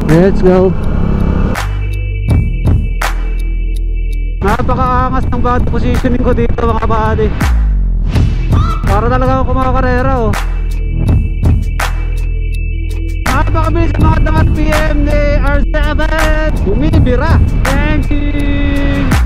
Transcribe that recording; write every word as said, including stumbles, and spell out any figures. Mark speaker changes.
Speaker 1: Let's go. Napakaangas ng body positioning ko dito mga buddy. Para talaga ako kumakarera oh. Napakabilis ang mga damat P M ni R seven. Bumibira. Thank you.